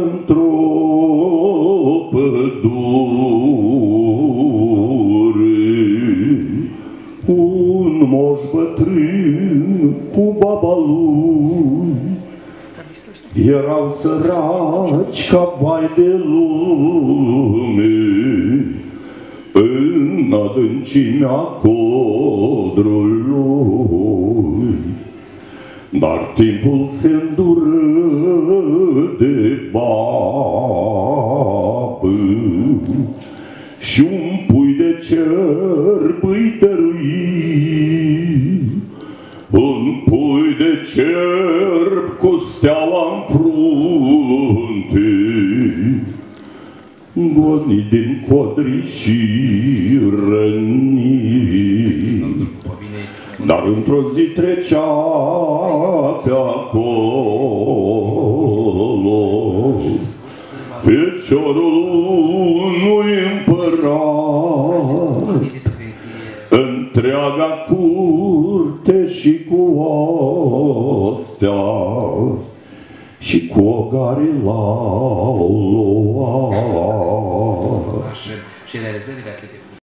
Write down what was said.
într-o pădure, un moș bătrân cu baba lui erau săraci ca vai de lume în adâncimea codrului. Dar timpul se îndură de babă și un pui de cerb îi dărui, un pui de cerb cu steaua-n frunte, gonit din codri și rănit. Dar într-o zi trecea pe acolo feciorul unui împărat, întreaga curte și cu ostea și cu ogarii l-au luat.